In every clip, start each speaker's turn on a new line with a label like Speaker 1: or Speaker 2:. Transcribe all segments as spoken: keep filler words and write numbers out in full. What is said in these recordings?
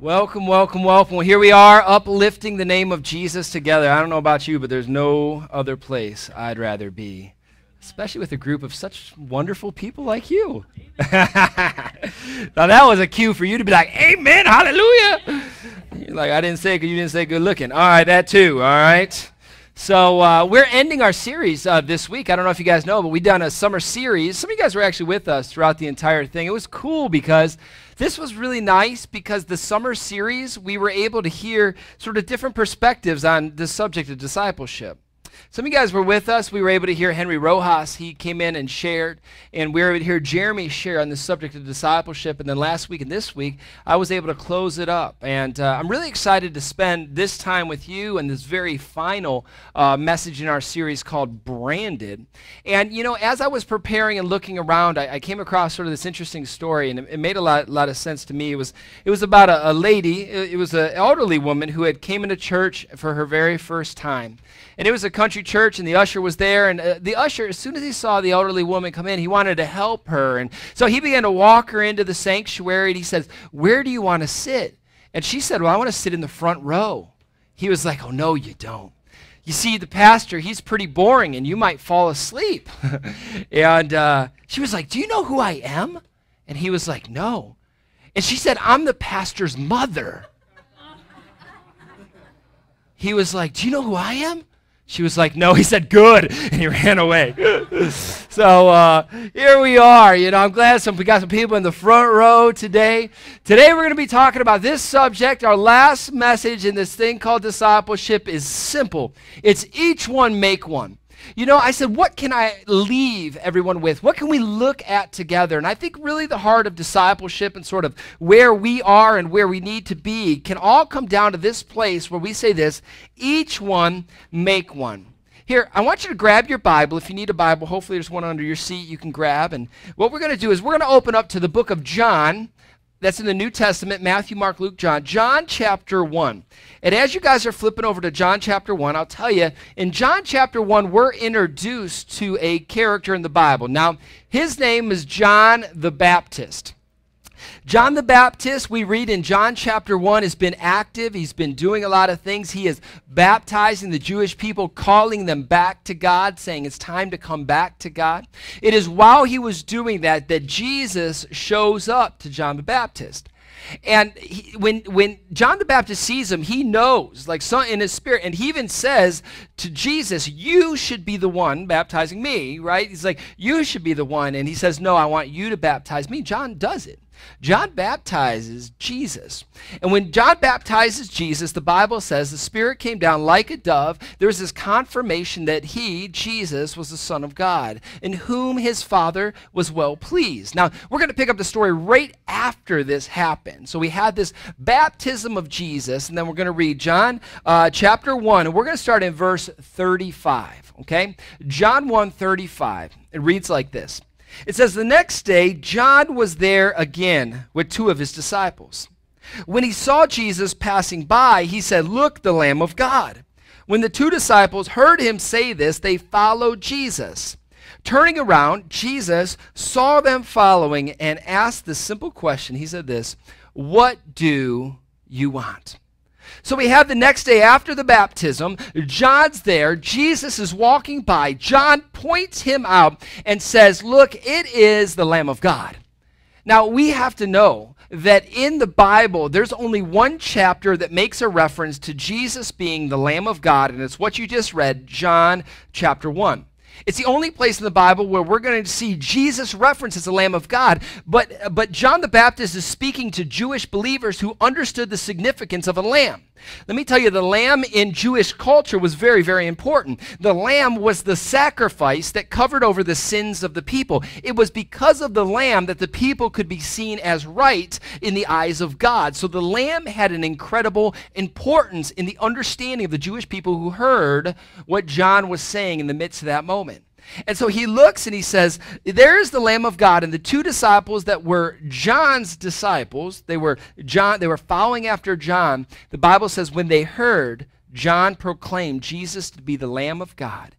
Speaker 1: Welcome, welcome, welcome. Well, here we are, uplifting the name of Jesus together. I don't know about you, but there's no other place I'd rather be, especially with a group of such wonderful people like you. Now, that was a cue for you to be like, amen, hallelujah. You're like, I didn't say it because you didn't say good looking. All right, that too, all right. So uh, we're ending our series uh, this week. I don't know if you guys know, but we've done a summer series. Some of you guys were actually with us throughout the entire thing. It was cool because this was really nice because the summer series, we were able to hear sort of different perspectives on the subject of discipleship. Some of you guys were with us. We were able to hear Henry Rojas. He came in and shared, and we were able to hear Jeremy share on the subject of discipleship. And then last week and this week, I was able to close it up. And uh, I'm really excited to spend this time with you and this very final uh, message in our series called Branded. And, you know, as I was preparing and looking around, I, I came across sort of this interesting story, and it, it made a lot, lot of sense to me. It was, it was about a, a lady. It, it was an elderly woman who had came into church for her very first time. And it was a country church, and the usher was there, and uh, the usher, as soon as he saw the elderly woman come in, he wanted to help her. And so he began to walk her into the sanctuary, and he says, "Where do you want to sit?" And she said, "Well, I want to sit in the front row." He was like, "Oh, no, you don't. You see, the pastor, he's pretty boring, and you might fall asleep." And uh, she was like, "Do you know who I am?" And he was like, "No." And she said, "I'm the pastor's mother." He was like, "Do you know who I am?" She was like, "No." He said, "Good," and he ran away. So uh, here we are. You know, I'm glad some we got some people in the front row today. Today we're going to be talking about this subject. Our last message in this thing called discipleship is simple. It's each one make one. You know, I said, what can I leave everyone with? What can we look at together? And I think really the heart of discipleship and sort of where we are and where we need to be can all come down to this place where we say this: each one make one. Here, I want you to grab your Bible. If you need a Bible, hopefully there's one under your seat you can grab. And what we're going to do is we're going to open up to the book of John. That's in the New Testament: Matthew, Mark, Luke, John. John chapter one. And as you guys are flipping over to John chapter one, I'll tell you, in John chapter one, we're introduced to a character in the Bible. Now, his name is John the Baptist. John the Baptist, we read in John chapter one, has been active. He's been doing a lot of things. He is baptizing the Jewish people, calling them back to God, saying it's time to come back to God. It is while he was doing that that Jesus shows up to John the Baptist. And he, when, when John the Baptist sees him, he knows, like some, in his spirit, and he even says to Jesus, "You should be the one baptizing me," right? He's like, "You should be the one." And he says, "No, I want you to baptize me." John does it. John baptizes Jesus. And when John baptizes Jesus, the Bible says the Spirit came down like a dove. There was this confirmation that he, Jesus, was the Son of God, in whom his Father was well pleased. Now, we're going to pick up the story right after this happened. So we had this baptism of Jesus, and then we're going to read John uh, chapter one, and we're going to start in verse thirty-five, okay? John one thirty-five. It reads like this. It says, "The next day, John was there again with two of his disciples. When he saw Jesus passing by, he said, 'Look, the Lamb of God.' When the two disciples heard him say this, they followed Jesus. Turning around, Jesus saw them following and asked the simple question. He said this, 'What do you want?'" So we have the next day after the baptism. John's there. Jesus is walking by. John points him out and says, "Look, it is the Lamb of God." Now, we have to know that in the Bible, there's only one chapter that makes a reference to Jesus being the Lamb of God, and it's what you just read, John chapter one. It's the only place in the Bible where we're going to see Jesus referenced as the Lamb of God. But, but John the Baptist is speaking to Jewish believers who understood the significance of a lamb. Let me tell you, the lamb in Jewish culture was very, very important. The lamb was the sacrifice that covered over the sins of the people. It was because of the lamb that the people could be seen as right in the eyes of God. So the lamb had an incredible importance in the understanding of the Jewish people who heard what John was saying in the midst of that moment. And so he looks and he says, "There's the Lamb of God." And the two disciples that were John's disciples, they were John, they were following after John. The Bible says when they heard John proclaim Jesus to be the Lamb of God,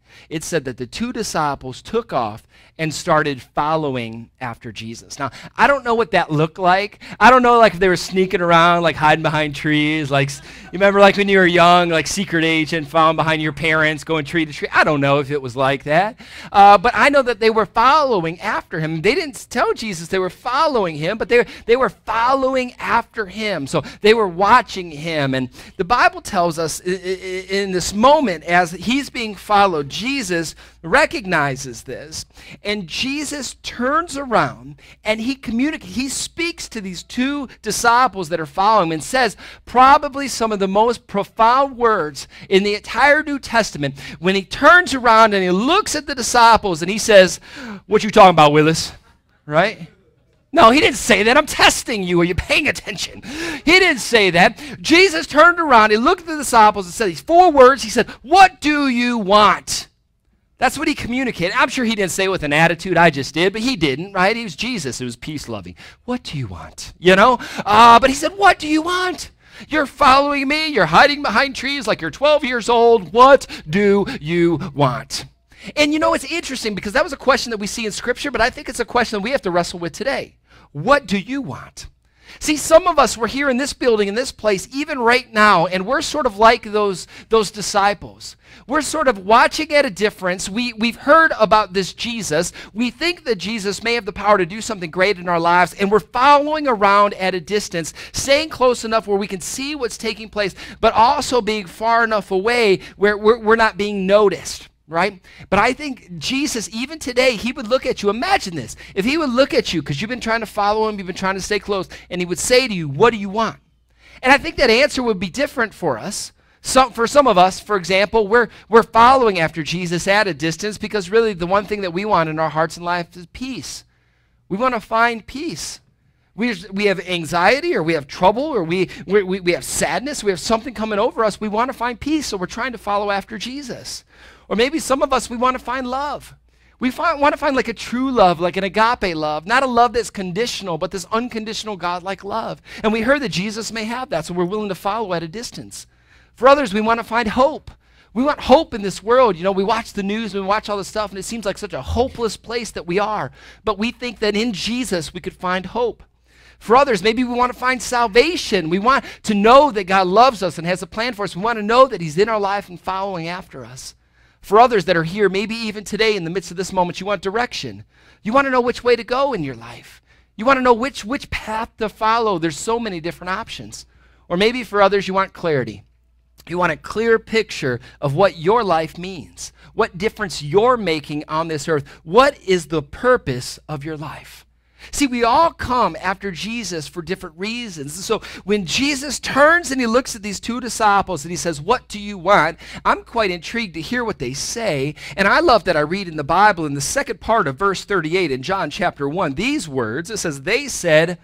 Speaker 1: It said that the two disciples took off and started following after Jesus. Now, I don't know what that looked like. I don't know like if they were sneaking around, like hiding behind trees. Like, you remember like when you were young, like secret agent found behind your parents going tree to tree. I don't know if it was like that. Uh, but I know that they were following after him. They didn't tell Jesus they were following him, but they, they were following after him. So they were watching him. And the Bible tells us in, in this moment, as he's being followed, Jesus recognizes this. And Jesus turns around and he communicates, he speaks to these two disciples that are following him and says probably some of the most profound words in the entire New Testament when he turns around and he looks at the disciples and he says, "What you talking about, Willis?" Right? No, he didn't say that. I'm testing you. Are you paying attention? He didn't say that. Jesus turned around, he looked at the disciples and said these four words. He said, "What do you want?" That's what he communicated. I'm sure he didn't say it with an attitude, I just did, but he didn't, right? He was Jesus. It was peace-loving. "What do you want?" You know? Uh, but he said, "What do you want? You're following me. You're hiding behind trees like you're twelve years old. What do you want?" And you know, it's interesting because that was a question that we see in Scripture, but I think it's a question that we have to wrestle with today. What do you want? See, some of us, we're here in this building, in this place, even right now, and we're sort of like those, those disciples. We're sort of watching at a difference. We, we've heard about this Jesus. We think that Jesus may have the power to do something great in our lives, and we're following around at a distance, staying close enough where we can see what's taking place, but also being far enough away where we're, we're not being noticed. Right? But I think Jesus, even today, he would look at you. Imagine this. If he would look at you, because you've been trying to follow him, you've been trying to stay close, and he would say to you, "What do you want?" And I think that answer would be different for us. Some, for some of us, for example, we're, we're following after Jesus at a distance because really the one thing that we want in our hearts and life is peace. We want to find peace. We, we have anxiety, or we have trouble, or we, we, we have sadness. We have something coming over us. We want to find peace, so we're trying to follow after Jesus. Or maybe some of us, we want to find love. We find, want to find like a true love, like an agape love, not a love that's conditional, but this unconditional God-like love. And we heard that Jesus may have that, so we're willing to follow at a distance. For others, we want to find hope. We want hope in this world. You know, we watch the news, we watch all this stuff, and it seems like such a hopeless place that we are. But we think that in Jesus we could find hope. For others, maybe we want to find salvation. We want to know that God loves us and has a plan for us. We want to know that he's in our life and following after us. For others that are here, maybe even today in the midst of this moment, you want direction. You want to know which way to go in your life. You want to know which, which path to follow. There's so many different options. Or maybe for others, you want clarity. You want a clear picture of what your life means, what difference you're making on this earth. What is the purpose of your life? See, we all come after Jesus for different reasons. So when Jesus turns and he looks at these two disciples and he says, "What do you want?" I'm quite intrigued to hear what they say. And I love that I read in the Bible in the second part of verse thirty-eight in John chapter one, these words. It says, "They said,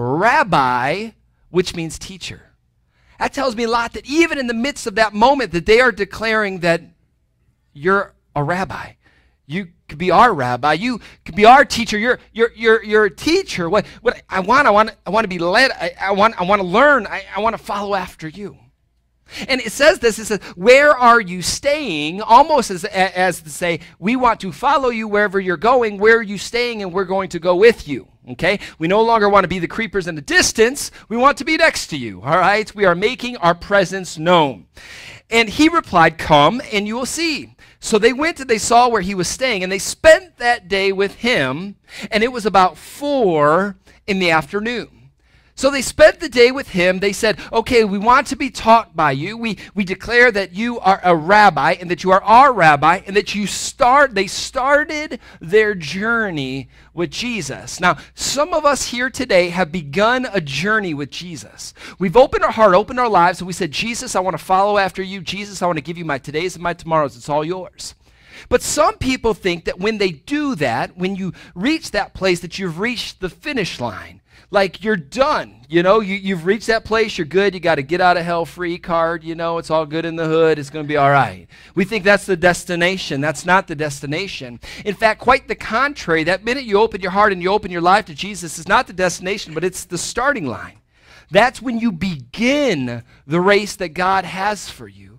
Speaker 1: 'Rabbi,'" which means teacher. That tells me a lot, that even in the midst of that moment that they are declaring that you're a rabbi. You could be our rabbi. You could be our teacher. You're you're you're you're a teacher. What what I want, I want I want to be led. I, I want I want to learn. I, I want to follow after you. And it says this, it says, "Where are you staying?" Almost as, as to say, we want to follow you wherever you're going. Where are you staying? And we're going to go with you. Okay? We no longer want to be the creepers in the distance. We want to be next to you. All right? We are making our presence known. And he replied, "Come and you will see." So they went and they saw where he was staying, and they spent that day with him, and it was about four in the afternoon. So they spent the day with him. They said, "Okay, we want to be taught by you. We, we declare that you are a rabbi and that you are our rabbi and that you start," they started their journey with Jesus. Now, some of us here today have begun a journey with Jesus. We've opened our heart, opened our lives, and we said, "Jesus, I want to follow after you. Jesus, I want to give you my todays and my tomorrows. It's all yours." But some people think that when they do that, when you reach that place, that you've reached the finish line. Like you're done, you know, you, you've reached that place, you're good, you got a get out of hell free card, you know, it's all good in the hood, it's going to be all right. We think that's the destination. That's not the destination. In fact, quite the contrary. That minute you open your heart and you open your life to Jesus is not the destination, but it's the starting line. That's when you begin the race that God has for you.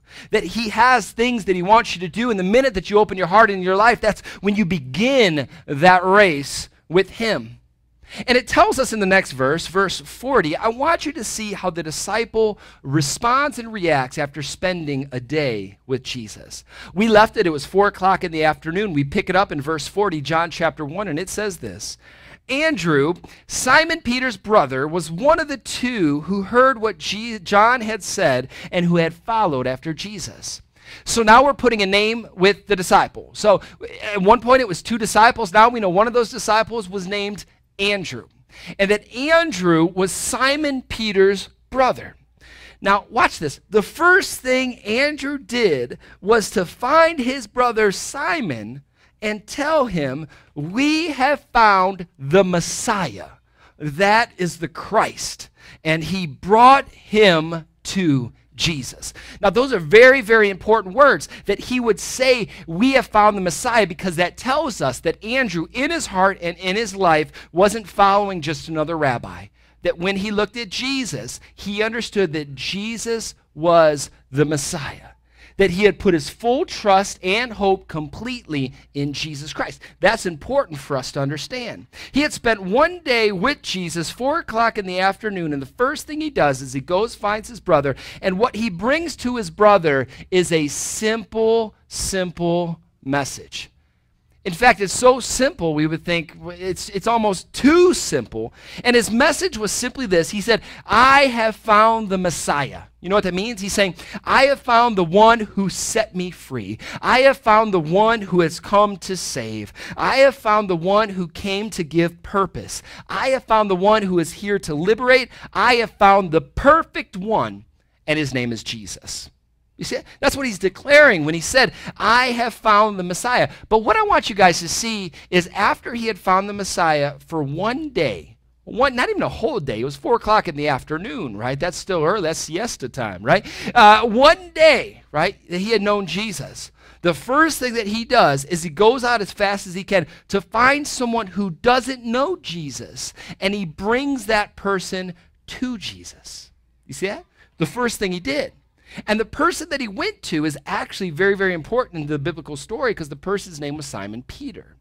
Speaker 1: that he has things that he wants you to do. And the minute that you open your heart in your life, that's when you begin that race with him. And it tells us in the next verse, verse forty, I want you to see how the disciple responds and reacts after spending a day with Jesus. We left it, it was four o'clock in the afternoon. We pick it up in verse forty, John chapter one, and it says this. Andrew, Simon Peter's brother, was one of the two who heard what G- John had said and who had followed after Jesus. So now we're putting a name with the disciple. So at one point it was two disciples. Now we know one of those disciples was named Andrew, and that Andrew was Simon Peter's brother. Now watch this. The first thing Andrew did was to find his brother Simon and tell him, we have found the Messiah. That is the Christ. And he brought him to Jesus. Now, those are very, very important words that he would say, we have found the Messiah, because that tells us that Andrew, in his heart and in his life, wasn't following just another rabbi. That when he looked at Jesus, he understood that Jesus was the Messiah. That he had put his full trust and hope completely in Jesus Christ. That's important for us to understand. He had spent one day with Jesus, four o'clock in the afternoon, and the first thing he does is he goes, finds his brother, and what he brings to his brother is a simple, simple message. In fact, it's so simple, we would think it's, it's almost too simple. And his message was simply this. He said, I have found the Messiah. You know what that means? He's saying, I have found the one who set me free. I have found the one who has come to save. I have found the one who came to give purpose. I have found the one who is here to liberate. I have found the perfect one, and his name is Jesus. You see, that's what he's declaring when he said, I have found the Messiah. But what I want you guys to see is after he had found the Messiah for one day, one, not even a whole day, it was four o'clock in the afternoon, right? That's still early, that's siesta time, right? Uh, one day, right, that he had known Jesus. The first thing that he does is he goes out as fast as he can to find someone who doesn't know Jesus, and he brings that person to Jesus. You see that? The first thing he did. And the person that he went to is actually very, very important in the biblical story, because the person's name was Simon Peter.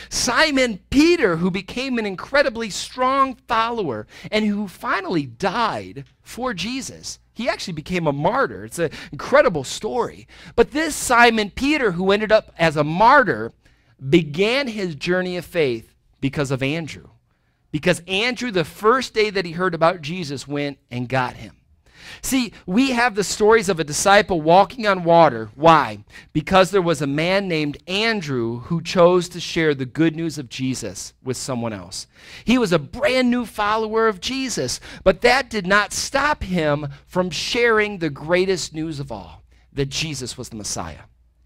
Speaker 1: Simon Peter, who became an incredibly strong follower and who finally died for Jesus. He actually became a martyr. It's an incredible story. But this Simon Peter, who ended up as a martyr, began his journey of faith because of Andrew. Because Andrew, the first day that he heard about Jesus, went and got him. See, we have the stories of a disciple walking on water. Why? Because there was a man named Andrew who chose to share the good news of Jesus with someone else. He was a brand new follower of Jesus, but that did not stop him from sharing the greatest news of all, that Jesus was the Messiah.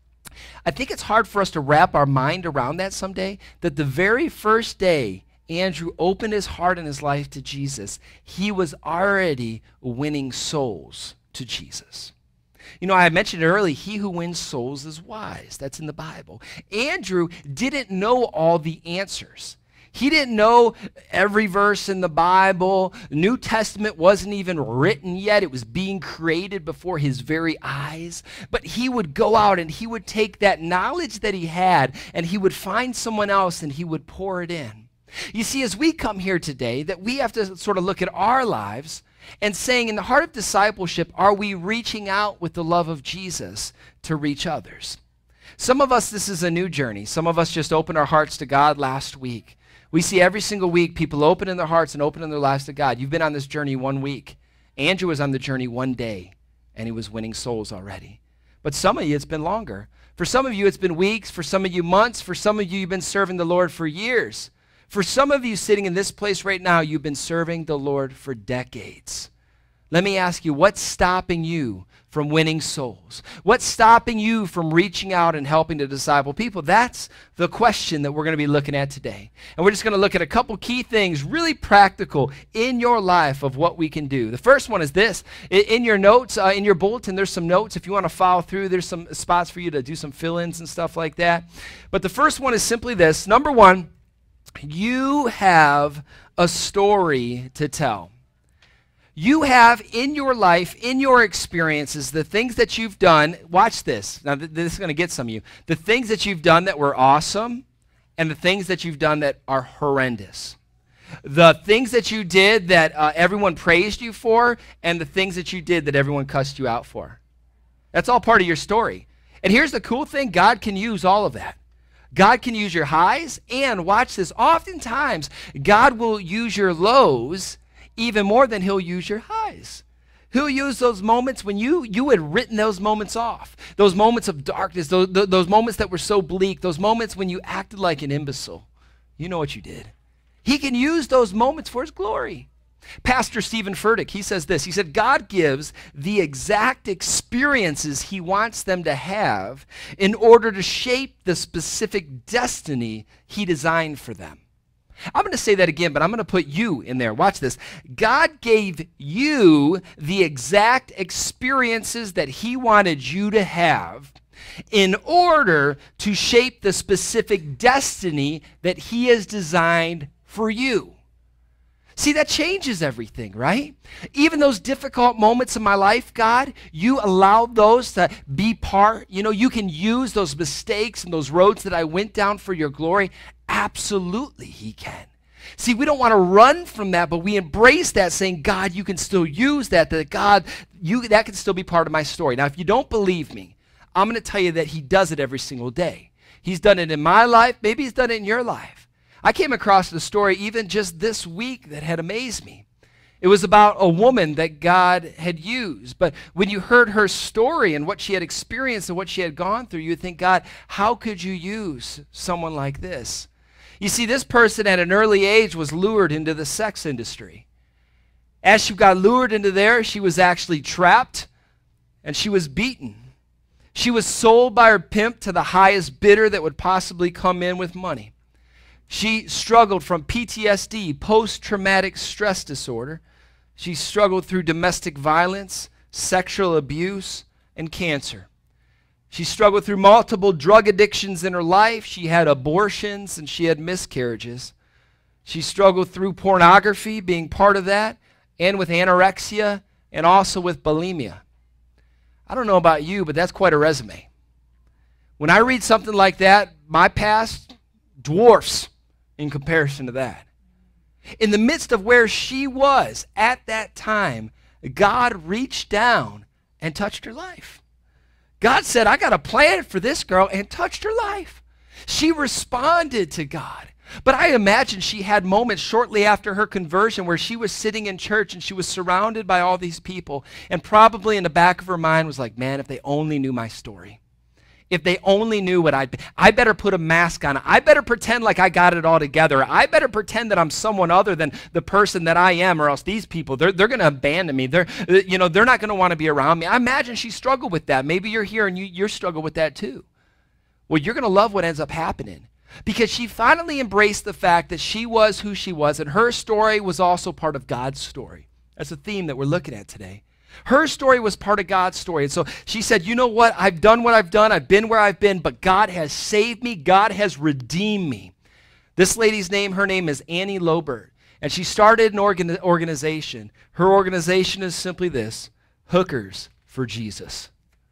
Speaker 1: I think it's hard for us to wrap our mind around that someday, that the very first day Andrew opened his heart and his life to Jesus, he was already winning souls to Jesus. You know, I mentioned earlier, he who wins souls is wise. That's in the Bible. Andrew didn't know all the answers. He didn't know every verse in the Bible. The New Testament wasn't even written yet. It was being created before his very eyes. But he would go out and he would take that knowledge that he had and he would find someone else and he would pour it in. You see, as we come here today, that we have to sort of look at our lives and saying, in the heart of discipleship, are we reaching out with the love of Jesus to reach others? Some of us, this is a new journey. Some of us just opened our hearts to God last week. We see every single week people opening their hearts and opening their lives to God. You've been on this journey one week. Andrew was on the journey one day, and he was winning souls already. But some of you, it's been longer. For some of you, it's been weeks. For some of you, months. For some of you, you've been serving the Lord for years. For some of you sitting in this place right now, you've been serving the Lord for decades. Let me ask you, what's stopping you from winning souls? What's stopping you from reaching out and helping to disciple people? That's the question that we're going to be looking at today. And we're just going to look at a couple key things, really practical in your life of what we can do. The first one is this. In your notes, uh, in your bulletin, there's some notes. If you want to follow through, there's some spots for you to do some fill-ins and stuff like that. But the first one is simply this. Number one, you have a story to tell. You have in your life, in your experiences, the things that you've done. Watch this. Now, th- this is going to get some of you. The things that you've done that were awesome and the things that you've done that are horrendous. The things that you did that uh, everyone praised you for and the things that you did that everyone cussed you out for. That's all part of your story. And here's the cool thing. God can use all of that. God can use your highs, and watch this. Oftentimes, God will use your lows even more than he'll use your highs. He'll use those moments when you you had written those moments off, those moments of darkness, those, those moments that were so bleak, those moments when you acted like an imbecile. You know what you did. He can use those moments for his glory. Pastor Stephen Furtick, he says this. He said, God gives the exact experiences he wants them to have in order to shape the specific destiny he designed for them. I'm going to say that again, but I'm going to put you in there. Watch this. God gave you the exact experiences that he wanted you to have in order to shape the specific destiny that he has designed for you. See, that changes everything, right? Even those difficult moments in my life, God, you allowed those to be part. You know, you can use those mistakes and those roads that I went down for your glory. Absolutely, he can. See, we don't want to run from that, but we embrace that, saying, God, you can still use that, that God, you that can still be part of my story. Now, if you don't believe me, I'm going to tell you that he does it every single day. He's done it in my life. Maybe he's done it in your life. I came across the story even just this week that had amazed me. It was about a woman that God had used. But when you heard her story and what she had experienced and what she had gone through, you would think, God, how could you use someone like this? You see, this person at an early age was lured into the sex industry. As she got lured into there, she was actually trapped and she was beaten. She was sold by her pimp to the highest bidder that would possibly come in with money. She struggled from P T S D, post-traumatic stress disorder. She struggled through domestic violence, sexual abuse, and cancer. She struggled through multiple drug addictions in her life. She had abortions and she had miscarriages. She struggled through pornography, being part of that, and with anorexia, and also with bulimia. I don't know about you, but that's quite a resume. When I read something like that, my past dwarfs in comparison to that. In the midst of where she was at that time, God reached down and touched her life. God said, I got a plan for this girl, and touched her life. She responded to God. But I imagine she had moments shortly after her conversion where she was sitting in church and she was surrounded by all these people, and probably in the back of her mind was like, man, if they only knew my story. If they only knew what I'd be, I better put a mask on. I better pretend like I got it all together. I better pretend that I'm someone other than the person that I am, or else these people, they're, they're going to abandon me. They're, you know, they're not going to want to be around me. I imagine she struggled with that. Maybe you're here and you, you're struggle with that too. Well, you're going to love what ends up happening, because she finally embraced the fact that she was who she was, and her story was also part of God's story. That's a theme that we're looking at today. Her story was part of God's story. And so she said, you know what? I've done what I've done. I've been where I've been, but God has saved me. God has redeemed me. This lady's name, her name is Annie Lobert. And she started an organ organization. Her organization is simply this: Hookers for Jesus.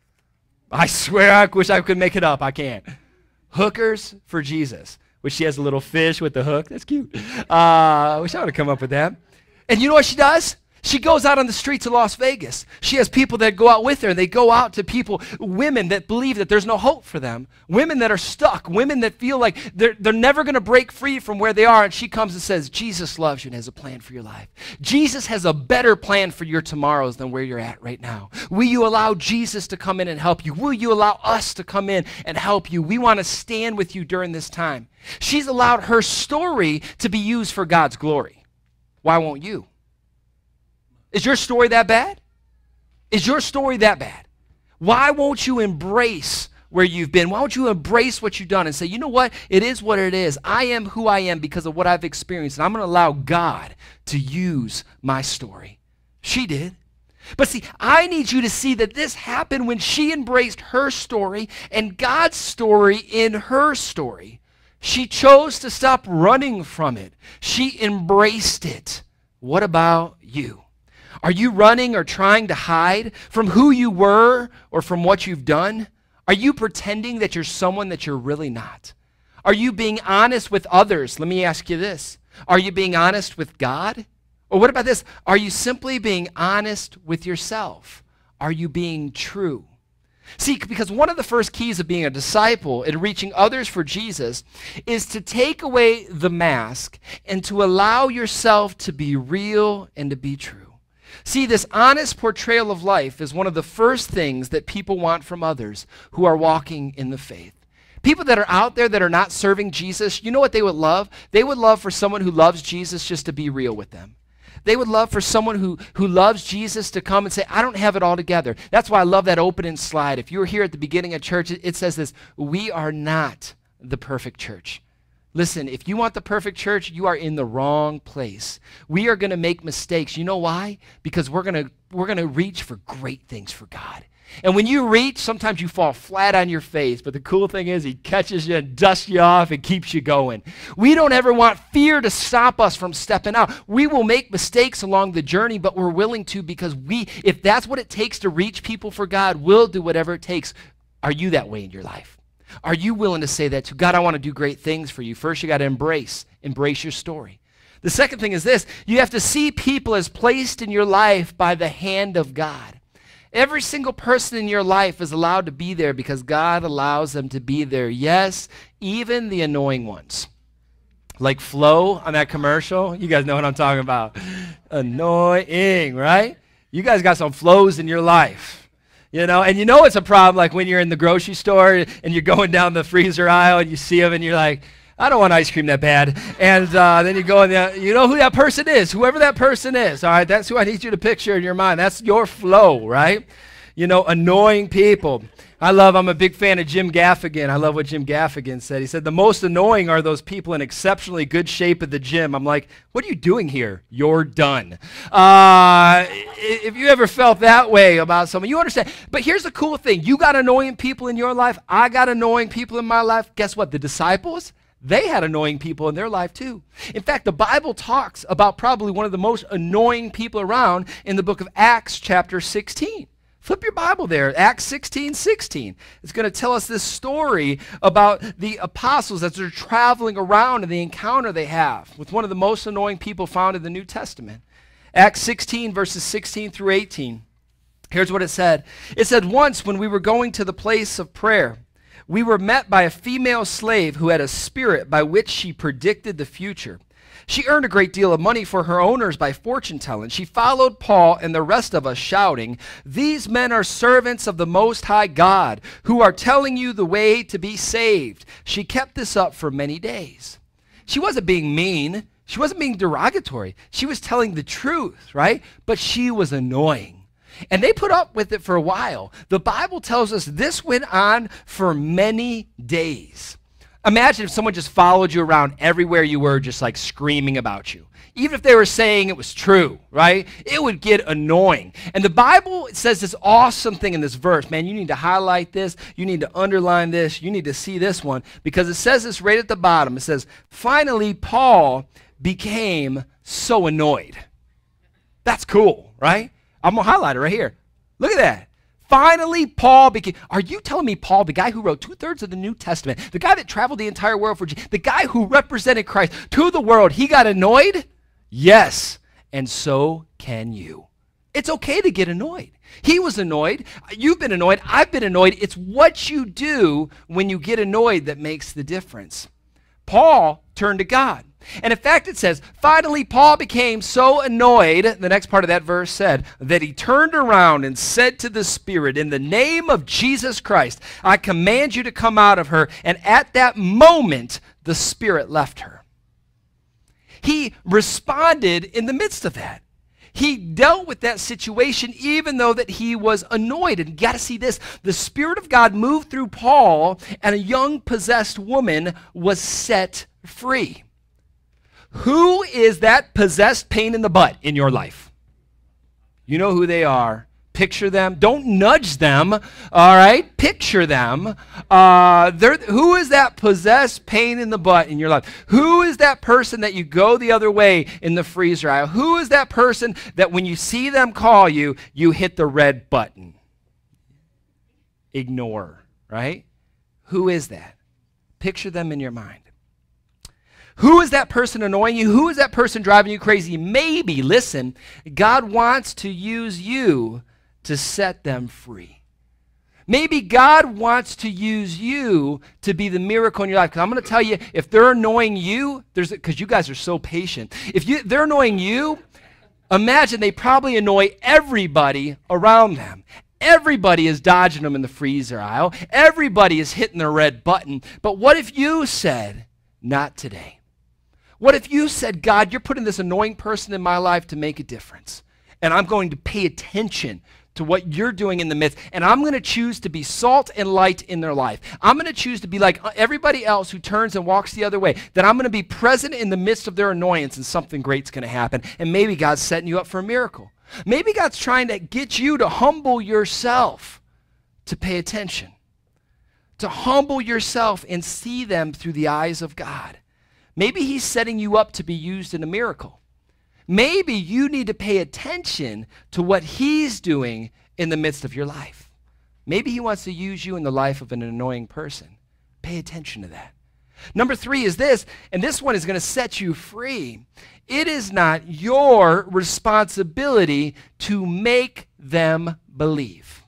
Speaker 1: I swear I wish I could make it up. I can't. Hookers for Jesus. Which she has a little fish with the hook. That's cute. Uh, I wish I would have come up with that. And you know what she does? She goes out on the streets of Las Vegas. She has people that go out with her, and they go out to people, women that believe that there's no hope for them, women that are stuck, women that feel like they're, they're never going to break free from where they are, and she comes and says, Jesus loves you and has a plan for your life. Jesus has a better plan for your tomorrows than where you're at right now. Will you allow Jesus to come in and help you? Will you allow us to come in and help you? We want to stand with you during this time. She's allowed her story to be used for God's glory. Why won't you? Is your story that bad? Is your story that bad? Why won't you embrace where you've been? Why won't you embrace what you've done and say, you know what? It is what it is. I am who I am because of what I've experienced, and I'm going to allow God to use my story. She did. But see, I need you to see that this happened when she embraced her story and God's story in her story. She chose to stop running from it. She embraced it. What about you? Are you running or trying to hide from who you were or from what you've done? Are you pretending that you're someone that you're really not? Are you being honest with others? Let me ask you this. Are you being honest with God? Or what about this? Are you simply being honest with yourself? Are you being true? See, because one of the first keys of being a disciple and reaching others for Jesus is to take away the mask and to allow yourself to be real and to be true. See, this honest portrayal of life is one of the first things that people want from others who are walking in the faith. People that are out there that are not serving Jesus, you know what they would love? They would love for someone who loves Jesus just to be real with them. They would love for someone who, who loves Jesus to come and say, I don't have it all together. That's why I love that opening slide. If you were here at the beginning of church, it, it says this, we are not the perfect church. Listen, if you want the perfect church, you are in the wrong place. We are going to make mistakes. You know why? Because we're going to we're going to reach for great things for God. And when you reach, sometimes you fall flat on your face. But the cool thing is he catches you and dusts you off and keeps you going. We don't ever want fear to stop us from stepping out. We will make mistakes along the journey, but we're willing to because we, if that's what it takes to reach people for God, we'll do whatever it takes. Are you that way in your life? Are you willing to say that to God? I want to do great things for you. First, you got to embrace, embrace your story. The second thing is this. You have to see people as placed in your life by the hand of God. Every single person in your life is allowed to be there because God allows them to be there. Yes, even the annoying ones. Like Flo on that commercial. You guys know what I'm talking about. Annoying, right? You guys got some Flows in your life. You know, and you know it's a problem like when you're in the grocery store and you're going down the freezer aisle and you see them and you're like, I don't want ice cream that bad. And uh, then you go in there, you know who that person is, whoever that person is. All right, that's who I need you to picture in your mind. That's your Flo, right? You know, annoying people. I love, I'm a big fan of Jim Gaffigan. I love what Jim Gaffigan said. He said, the most annoying are those people in exceptionally good shape at the gym. I'm like, what are you doing here? You're done. Uh, if you ever felt that way about someone, you understand. But here's the cool thing. You got annoying people in your life. I got annoying people in my life. Guess what? The disciples, they had annoying people in their life too. In fact, the Bible talks about probably one of the most annoying people around in the book of Acts chapter sixteen. Flip your Bible there, Acts sixteen sixteen. It's going to tell us this story about the apostles as they're traveling around and the encounter they have with one of the most annoying people found in the New Testament. Acts sixteen verses sixteen through eighteen. Here's what it said. It said, once when we were going to the place of prayer, we were met by a female slave who had a spirit by which she predicted the future. She earned a great deal of money for her owners by fortune telling. She followed Paul and the rest of us shouting, these men are servants of the Most High God who are telling you the way to be saved. She kept this up for many days. She wasn't being mean. She wasn't being derogatory. She was telling the truth, right? But she was annoying. And they put up with it for a while. The Bible tells us this went on for many days. Imagine if someone just followed you around everywhere you were, just like screaming about you. Even if they were saying it was true, right? It would get annoying. And the Bible says this awesome thing in this verse. Man, you need to highlight this. You need to underline this. You need to see this one. Because it says this right at the bottom. It says, finally, Paul became so annoyed. That's cool, right? I'm going to highlight it right here. Look at that. Finally, Paul became, are you telling me Paul, the guy who wrote two-thirds of the New Testament, the guy that traveled the entire world for Jesus, the guy who represented Christ to the world, he got annoyed? Yes, and so can you. It's okay to get annoyed. He was annoyed. You've been annoyed. I've been annoyed. It's what you do when you get annoyed that makes the difference. Paul turned to God. And in fact, it says, finally, Paul became so annoyed, the next part of that verse said, that he turned around and said to the Spirit, in the name of Jesus Christ, I command you to come out of her. And at that moment, the Spirit left her. He responded in the midst of that. He dealt with that situation even though that he was annoyed. And you got to see this. The Spirit of God moved through Paul, and a young possessed woman was set free. Who is that possessed pain in the butt in your life? You know who they are. Picture them. Don't nudge them, all right? Picture them. Uh, they're, who is that possessed pain in the butt in your life? Who is that person that you go the other way in the freezer aisle? Who is that person that when you see them call you, you hit the red button? Ignore, right? Who is that? Picture them in your mind. Who is that person annoying you? Who is that person driving you crazy? Maybe, listen, God wants to use you to set them free. Maybe God wants to use you to be the miracle in your life. Because I'm going to tell you, if they're annoying you, there's because you guys are so patient. If you, they're annoying you, imagine they probably annoy everybody around them. Everybody is dodging them in the freezer aisle. Everybody is hitting the red button. But what if you said, not today? What if you said, God, you're putting this annoying person in my life to make a difference. And I'm going to pay attention to what you're doing in the midst. And I'm going to choose to be salt and light in their life. I'm going to choose to be like everybody else who turns and walks the other way. That I'm going to be present in the midst of their annoyance and something great's going to happen. And maybe God's setting you up for a miracle. Maybe God's trying to get you to humble yourself to pay attention. To humble yourself and see them through the eyes of God. Maybe he's setting you up to be used in a miracle. Maybe you need to pay attention to what he's doing in the midst of your life. Maybe he wants to use you in the life of an annoying person. Pay attention to that. Number three is this, and this one is going to set you free. It is not your responsibility to make them believe.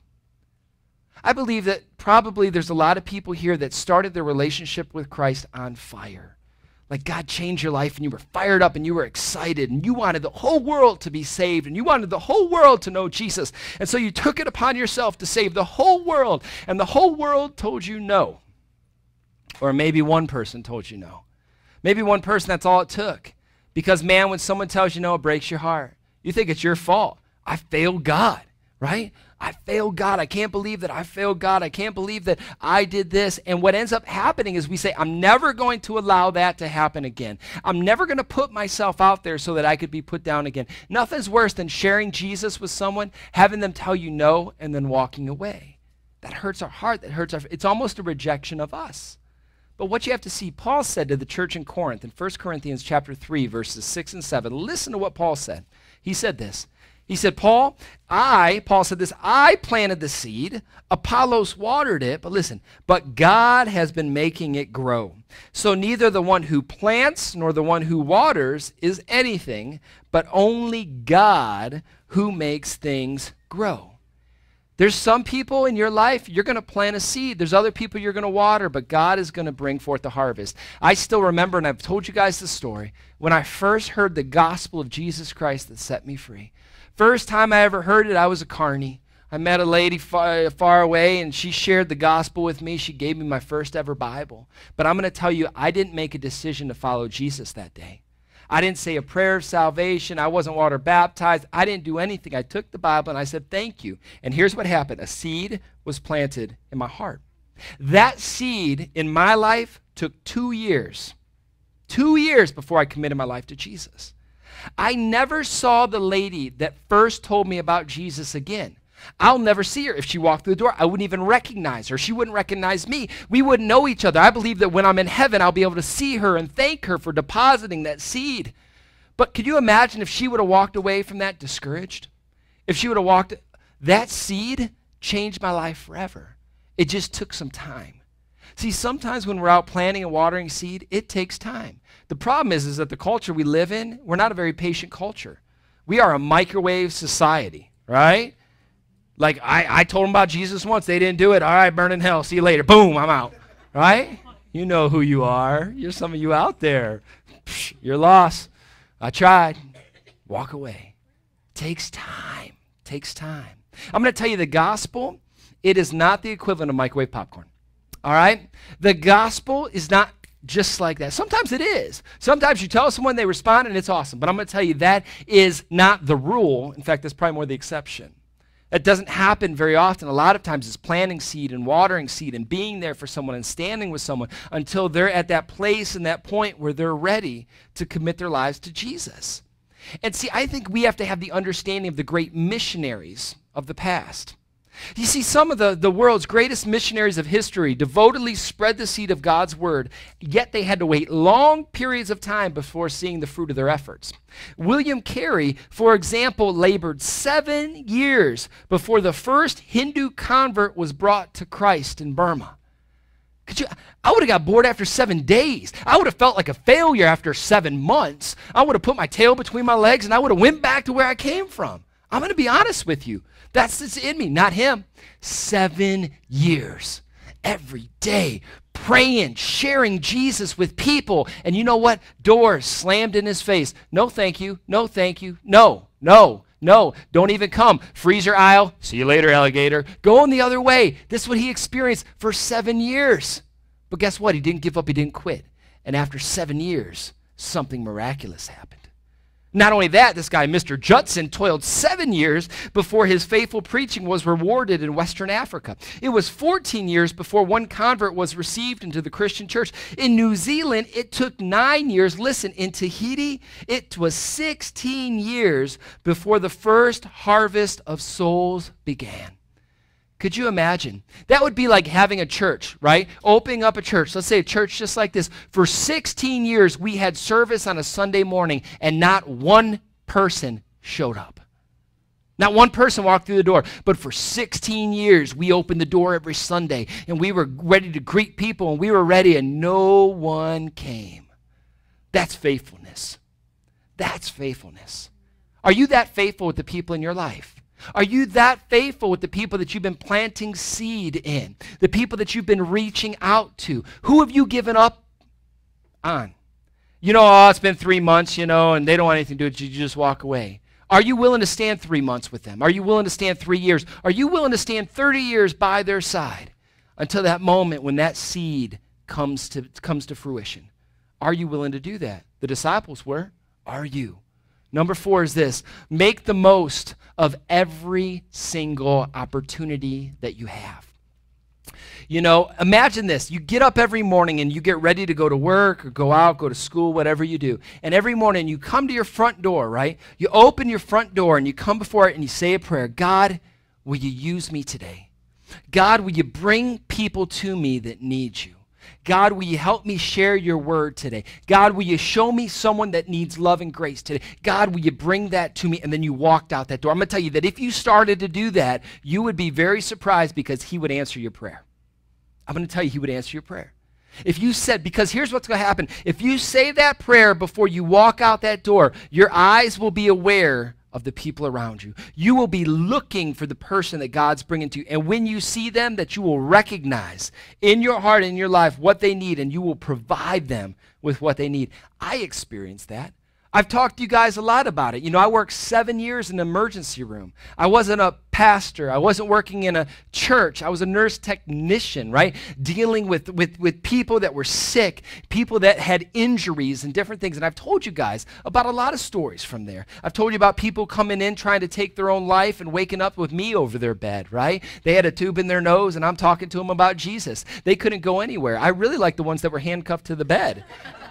Speaker 1: I believe that probably there's a lot of people here that started their relationship with Christ on fire. Like God changed your life and you were fired up and you were excited and you wanted the whole world to be saved and you wanted the whole world to know Jesus. And so you took it upon yourself to save the whole world, and the whole world told you no. Or maybe one person told you no. Maybe one person, that's all it took. Because man, when someone tells you no, it breaks your heart. You think it's your fault. I failed God, right? I failed God. I can't believe that I failed God. I can't believe that I did this. And what ends up happening is we say, I'm never going to allow that to happen again. I'm never going to put myself out there so that I could be put down again. Nothing's worse than sharing Jesus with someone, having them tell you no, and then walking away. That hurts our heart. That hurts our, it's almost a rejection of us. But what you have to see, Paul said to the church in Corinth in First Corinthians chapter three, verses six and seven. Listen to what Paul said. He said this. He said, Paul, I, Paul said this, I planted the seed, Apollos watered it, but listen, but God has been making it grow. So neither the one who plants nor the one who waters is anything, but only God who makes things grow. There's some people in your life, you're going to plant a seed. There's other people you're going to water, but God is going to bring forth the harvest. I still remember, and I've told you guys the story, when I first heard the gospel of Jesus Christ that set me free. First time I ever heard it, I was a carny. I met a lady far, far away, and she shared the gospel with me. She gave me my first ever Bible. But I'm going to tell you, I didn't make a decision to follow Jesus that day. I didn't say a prayer of salvation. I wasn't water baptized. I didn't do anything. I took the Bible and I said, thank you. And here's what happened. A seed was planted in my heart. That seed in my life took two years. Two years before I committed my life to Jesus. I never saw the lady that first told me about Jesus again. I'll never see her. If she walked through the door, I wouldn't even recognize her. She wouldn't recognize me. We wouldn't know each other. I believe that when I'm in heaven, I'll be able to see her and thank her for depositing that seed. But could you imagine if she would have walked away from that discouraged? If she would have walked, that seed changed my life forever. It just took some time. See, sometimes when we're out planting and watering seed, it takes time. The problem is, is that the culture we live in, we're not a very patient culture. We are a microwave society, right? Like, I, I told them about Jesus once. They didn't do it. All right, burn in hell. See you later. Boom, I'm out, right? You know who you are. You're some of you out there. Psh, you're lost. I tried. Walk away. Takes time. Takes time. I'm going to tell you the gospel, it is not the equivalent of microwave popcorn. All right? The gospel is not just like that. Sometimes it is. Sometimes you tell someone, they respond, and it's awesome. But I'm going to tell you that is not the rule. In fact, that's probably more the exception. That doesn't happen very often. A lot of times it's planting seed and watering seed and being there for someone and standing with someone until they're at that place and that point where they're ready to commit their lives to Jesus. And see, I think we have to have the understanding of the great missionaries of the past. You see, some of the, the world's greatest missionaries of history devotedly spread the seed of God's word, yet they had to wait long periods of time before seeing the fruit of their efforts. William Carey, for example, labored seven years before the first Hindu convert was brought to Christ in Burma. Could you, I would have got bored after seven days. I would have felt like a failure after seven months. I would have put my tail between my legs and I would have went back to where I came from. I'm going to be honest with you. That's what's in me, not him. Seven years, every day, praying, sharing Jesus with people. And you know what? Doors slammed in his face. No, thank you. No, thank you. No, no, no. Don't even come. Freezer aisle. See you later, alligator. Going the other way. This is what he experienced for seven years. But guess what? He didn't give up. He didn't quit. And after seven years, something miraculous happened. Not only that, this guy, Mister Judson, toiled seven years before his faithful preaching was rewarded in Western Africa. It was fourteen years before one convert was received into the Christian church. In New Zealand, it took nine years. Listen, in Tahiti, it was sixteen years before the first harvest of souls began. Could you imagine? That would be like having a church, right? Opening up a church. Let's say a church just like this. For sixteen years, we had service on a Sunday morning, and not one person showed up. Not one person walked through the door. But for sixteen years, we opened the door every Sunday, and we were ready to greet people, and we were ready, and no one came. That's faithfulness. That's faithfulness. Are you that faithful with the people in your life? Are you that faithful with the people that you've been planting seed in? The people that you've been reaching out to? Who have you given up on? You know, oh, it's been three months, you know, and they don't want anything to do with you. You just walk away. Are you willing to stand three months with them? Are you willing to stand three years? Are you willing to stand thirty years by their side until that moment when that seed comes to, comes to fruition? Are you willing to do that? The disciples were. Are you? Number four is this: make the most of every single opportunity that you have. You know, imagine this. You get up every morning and you get ready to go to work or go out, go to school, whatever you do. And every morning you come to your front door, right? You open your front door and you come before it and you say a prayer. God, will you use me today? God, will you bring people to me that need you? God, will you help me share your word today? God, will you show me someone that needs love and grace today? God, will you bring that to me? And then you walked out that door. I'm going to tell you that if you started to do that, you would be very surprised because he would answer your prayer. I'm going to tell you he would answer your prayer. If you said, because here's what's going to happen. If you say that prayer before you walk out that door, your eyes will be aware of the people around you. You will be looking for the person that God's bringing to you. And when you see them, that you will recognize in your heart and in your life what they need, and you will provide them with what they need. I experienced that. I've talked to you guys a lot about it. You know, I worked seven years in an emergency room. I wasn't a pastor. I wasn't working in a church. I was a nurse technician, right? Dealing with, with, with people that were sick, people that had injuries and different things. And I've told you guys about a lot of stories from there. I've told you about people coming in trying to take their own life and waking up with me over their bed, right? They had a tube in their nose and I'm talking to them about Jesus. They couldn't go anywhere. I really like the ones that were handcuffed to the bed.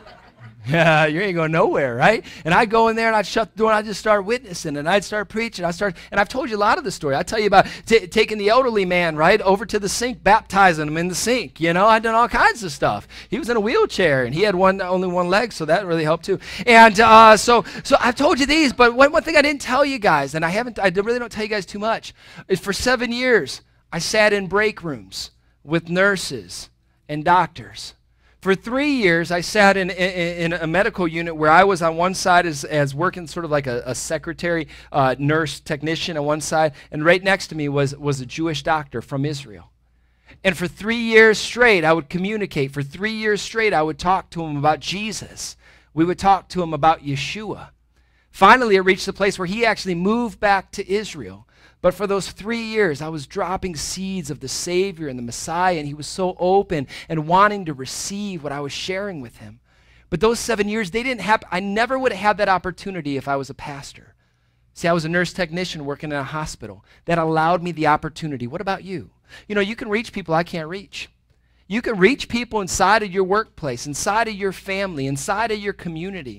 Speaker 1: Yeah, you ain't going nowhere, right? And I'd go in there and I'd shut the door and I'd just start witnessing and I'd start preaching. I start, and I've told you a lot of the story. I tell you about t taking the elderly man, right, over to the sink, baptizing him in the sink. You know, I've done all kinds of stuff. He was in a wheelchair and he had one, only one leg, so that really helped too. And uh, so, so I've told you these, but one, one thing I didn't tell you guys, and I haven't, I really don't tell you guys too much, is for seven years I sat in break rooms with nurses and doctors. For three years, I sat in, in, in a medical unit where I was on one side as, as working sort of like a, a secretary, uh, nurse, technician on one side, and right next to me was, was a Jewish doctor from Israel. And for three years straight, I would communicate. For three years straight, I would talk to him about Jesus. We would talk to him about Yeshua. Finally, it reached the place where he actually moved back to Israel. But for those three years, I was dropping seeds of the Savior and the Messiah, and he was so open and wanting to receive what I was sharing with him. But those seven years, they didn't happen. I never would have had that opportunity if I was a pastor. See, I was a nurse technician working in a hospital. That allowed me the opportunity. What about you? You know, you can reach people I can't reach. You can reach people inside of your workplace, inside of your family, inside of your community.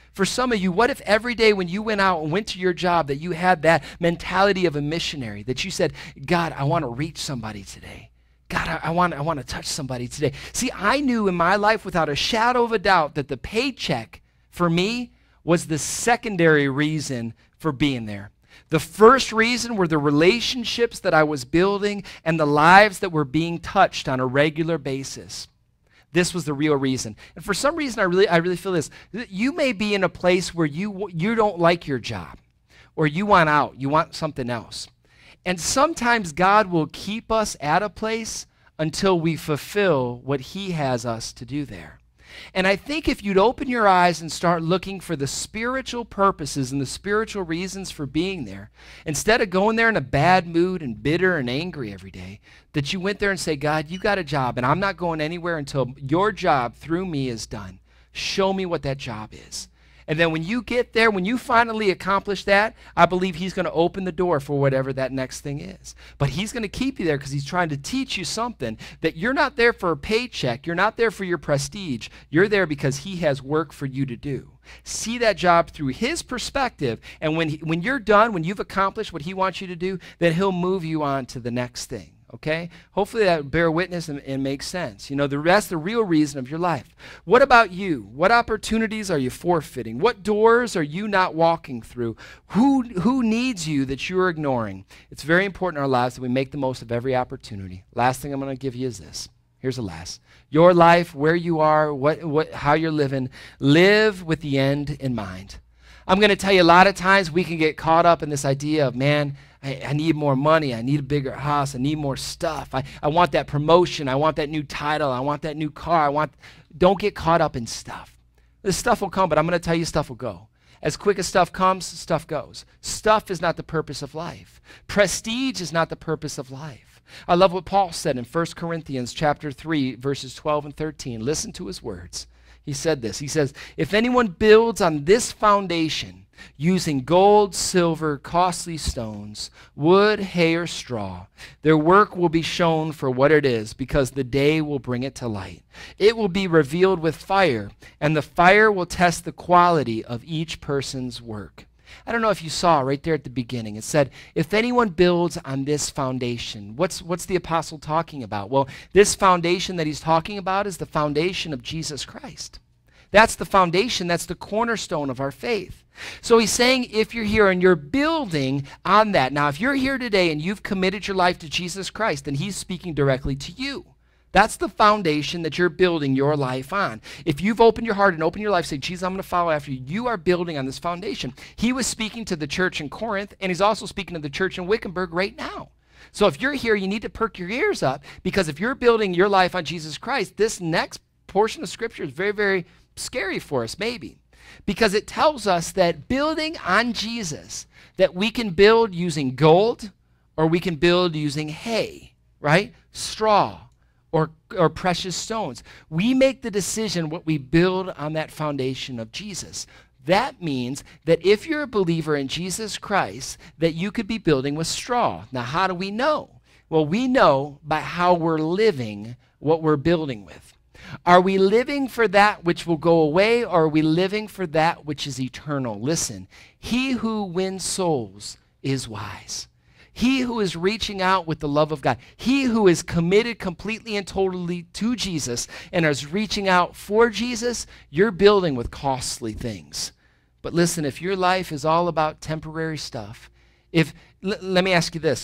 Speaker 1: For some of you, what if every day when you went out and went to your job that you had that mentality of a missionary, that you said, God, I want to reach somebody today. God, I, I want, I want to touch somebody today. See, I knew in my life without a shadow of a doubt that the paycheck for me was the secondary reason for being there. The first reason were the relationships that I was building and the lives that were being touched on a regular basis. This was the real reason. And for some reason, I really, I really feel this. You may be in a place where you, you don't like your job, or you want out, you want something else. And sometimes God will keep us at a place until we fulfill what he has us to do there. And I think if you'd open your eyes and start looking for the spiritual purposes and the spiritual reasons for being there, instead of going there in a bad mood and bitter and angry every day, that you went there and say, God, you got a job, and I'm not going anywhere until your job through me is done. Show me what that job is. And then when you get there, when you finally accomplish that, I believe he's going to open the door for whatever that next thing is. But he's going to keep you there because he's trying to teach you something, that you're not there for a paycheck. You're not there for your prestige. You're there because he has work for you to do. See that job through his perspective, and when, he, when you're done, when you've accomplished what he wants you to do, then he'll move you on to the next thing. Okay? Hopefully that bear witness and, and makes sense. You know, the rest, the real reason of your life. What about you? What opportunities are you forfeiting? What doors are you not walking through? Who, who needs you that you're ignoring? It's very important in our lives that we make the most of every opportunity. Last thing I'm going to give you is this. Here's the last. Your life, where you are, what, what, how you're living, live with the end in mind. I'm going to tell you, a lot of times we can get caught up in this idea of, man, I, I need more money. I need a bigger house. I need more stuff. I, I want that promotion. I want that new title. I want that new car. I want. Don't get caught up in stuff. This stuff will come, but I'm going to tell you stuff will go. As quick as stuff comes, stuff goes. Stuff is not the purpose of life. Prestige is not the purpose of life. I love what Paul said in First Corinthians chapter three, verses twelve and thirteen. Listen to his words. He said this. He says, if anyone builds on this foundation using gold, silver, costly stones, wood, hay, or straw, their work will be shown for what it is, because the day will bring it to light. It will be revealed with fire, and the fire will test the quality of each person's work. I don't know if you saw right there at the beginning. It said, if anyone builds on this foundation, what's, what's the apostle talking about? Well, this foundation that he's talking about is the foundation of Jesus Christ. That's the foundation. That's the cornerstone of our faith. So he's saying if you're here and you're building on that. Now, if you're here today and you've committed your life to Jesus Christ, then he's speaking directly to you. That's the foundation that you're building your life on. If you've opened your heart and opened your life, say, Jesus, I'm going to follow after you. You are building on this foundation. He was speaking to the church in Corinth, and he's also speaking to the church in Wickenburg right now. So if you're here, you need to perk your ears up, because if you're building your life on Jesus Christ, this next portion of Scripture is very, very scary for us, maybe. Because it tells us that building on Jesus, that we can build using gold, or we can build using hay, right? Straw. Or, or precious stones. We make the decision what we build on that foundation of Jesus. That means that if you're a believer in Jesus Christ, that you could be building with straw. Now, how do we know? Well, we know by how we're living what we're building with. Are we living for that which will go away, or are we living for that which is eternal? Listen, he who wins souls is wise. He who is reaching out with the love of God, he who is committed completely and totally to Jesus and is reaching out for Jesus, you're building with costly things. But listen, if your life is all about temporary stuff, if, l- let me ask you this.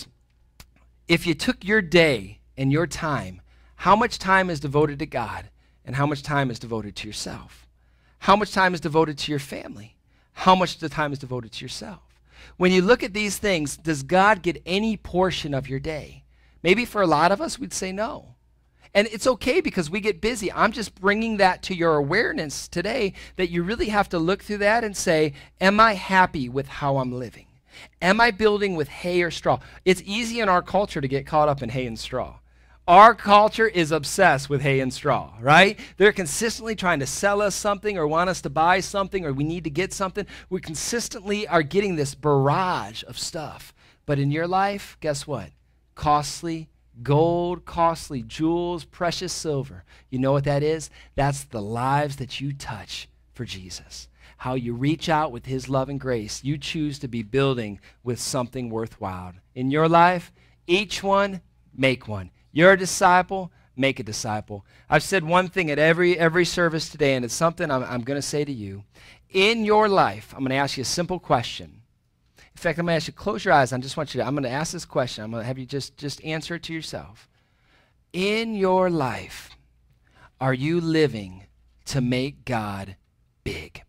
Speaker 1: If you took your day and your time, how much time is devoted to God and how much time is devoted to yourself? How much time is devoted to your family? How much of the time is devoted to yourself? When you look at these things, does God get any portion of your day? Maybe for a lot of us, we'd say no. And it's okay because we get busy. I'm just bringing that to your awareness today, that you really have to look through that and say, am I happy with how I'm living? Am I building with hay or straw? It's easy in our culture to get caught up in hay and straw. Our culture is obsessed with hay and straw, right? They're consistently trying to sell us something or want us to buy something, or we need to get something. We consistently are getting this barrage of stuff. But in your life, guess what? Costly gold, costly jewels, precious silver. You know what that is? That's the lives that you touch for Jesus. how you reach out with his love and grace, you choose to be building with something worthwhile. In your life, each one, make one. You're a disciple, make a disciple. I've said one thing at every, every service today, and it's something I'm, I'm going to say to you. In your life, I'm going to ask you a simple question. In fact, I'm going to ask you to close your eyes. I just want you to, I'm going to ask this question. I'm going to have you just, just answer it to yourself. In your life, are you living to make God big?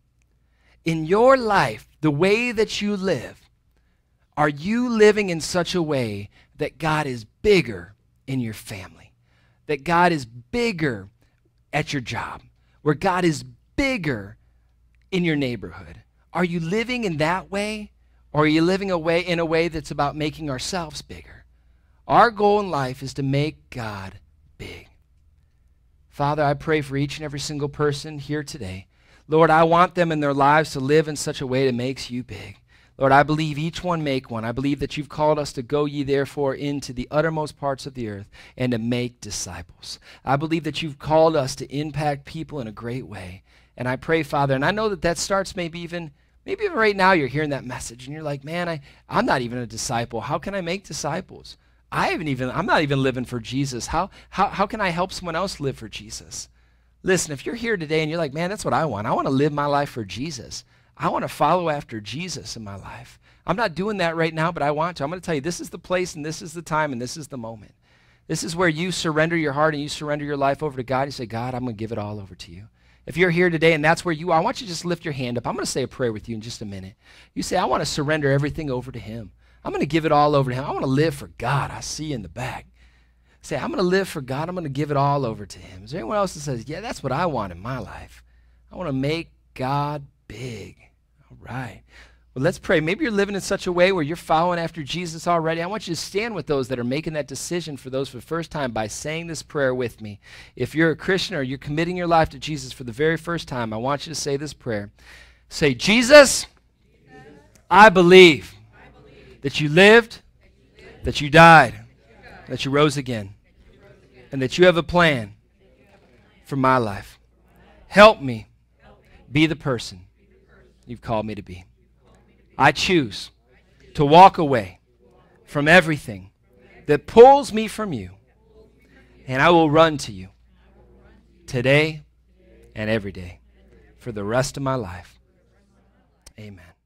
Speaker 1: In your life, the way that you live, are you living in such a way that God is bigger in your family? That God is bigger at your job? Where God is bigger in your neighborhood? Are you living in that way? Or are you living a way, in a way that's about making ourselves bigger? Our goal in life is to make God big. Father, I pray for each and every single person here today. Lord, I want them in their lives to live in such a way that makes you big. Lord, I believe each one make one. I believe that you've called us to go ye therefore into the uttermost parts of the earth and to make disciples. I believe that you've called us to impact people in a great way. And I pray, Father, and I know that that starts maybe even, maybe even right now you're hearing that message and you're like, man, I, I'm not even a disciple. How can I make disciples? I haven't even, I'm not even living for Jesus. How, how, how can I help someone else live for Jesus? Listen, if you're here today and you're like, man, that's what I want. I want to live my life for Jesus. I want to follow after Jesus in my life. I'm not doing that right now, but I want to. I'm going to tell you, this is the place and this is the time and this is the moment. This is where you surrender your heart and you surrender your life over to God. You say, God, I'm going to give it all over to you. If you're here today and that's where you are, I want you to just lift your hand up. I'm going to say a prayer with you in just a minute. You say, I want to surrender everything over to him. I'm going to give it all over to him. I want to live for God. I see you in the back. Say, I'm going to live for God. I'm going to give it all over to him. Is there anyone else that says, yeah, that's what I want in my life? I want to make God big. All right. Well, let's pray. Maybe you're living in such a way where you're following after Jesus already. I want you to stand with those that are making that decision for those for the first time by saying this prayer with me. If you're a Christian or you're committing your life to Jesus for the very first time, I want you to say this prayer. Say, Jesus, I believe that you lived, that you died, that you rose again, and that you have a plan for my life. Help me be the person you've called me to be. I choose to walk away from everything that pulls me from you, and I will run to you today and every day for the rest of my life. Amen.